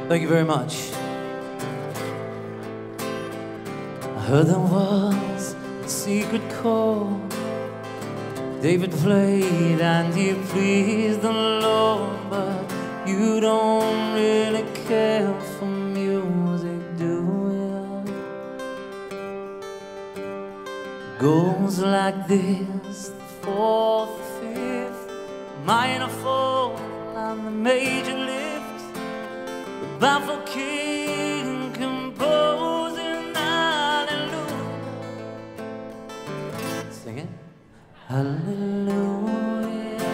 Thank you very much. I heard there was a secret chord David played and he pleased the Lord, but you don't really care for music, do you? It goes like this: the fourth, fifth, minor fall and the major lift, the baffled king composing hallelujah. Sing it. Hallelujah,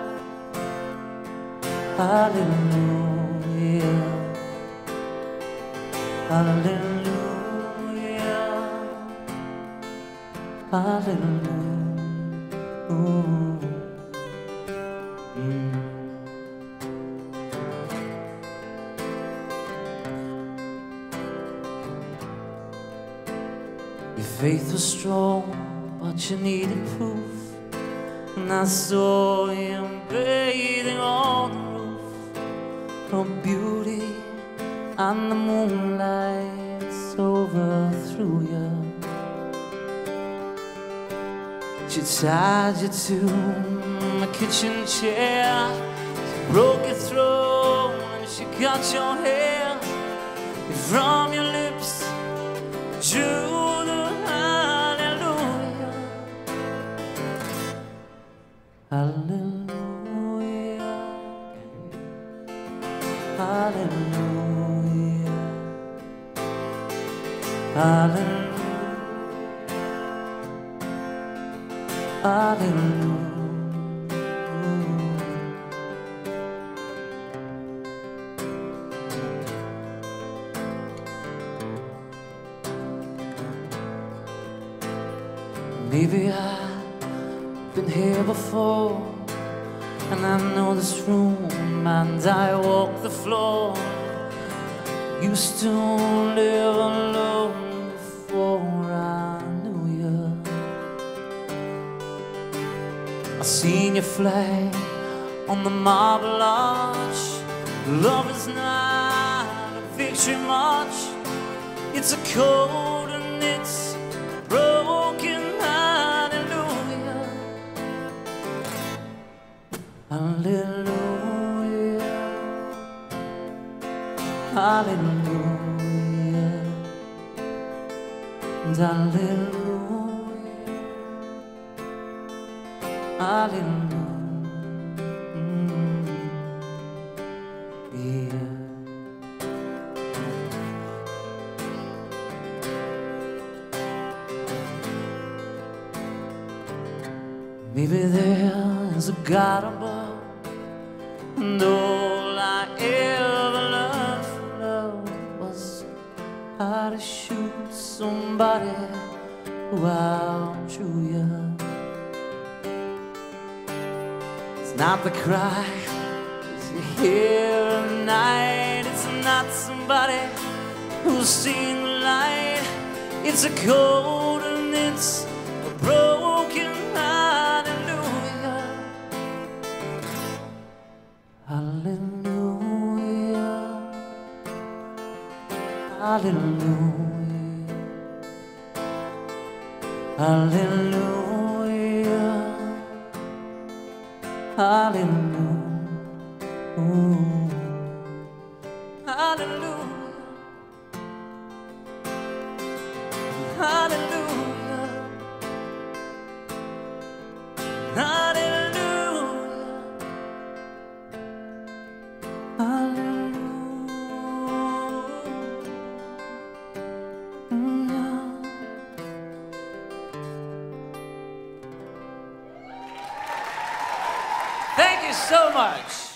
hallelujah, hallelujah, hallelujah. Your faith was strong, but you needed proof. And I saw him bathing on the roof, her beauty and the moonlight overthrew you. She tied you to a kitchen chair, she broke your throat and she cut your hair, and from your lips drew the hallelujah. Hallelujah, hallelujah, hallelujah, hallelujah. Maybe I've been here before, and I know this room, and I walk the floor. Used to live alone before I knew you. I seen your flag on the marble arch. Love is not a victory march, it's a code and it's broken. Hallelujah, hallelujah, hallelujah, and hallelujah, hallelujah. Maybe there's a God above, and all I ever learned from love was how to shoot somebody who outdrew you. It's not the cry you hear at night, it's not somebody who's seen the light, it's a code and it's a broken hallelujah. Hallelujah, hallelujah, hallelujah, hallelujah, hallelujah, hallelujah, hallelujah, hallelujah. Thank you so much.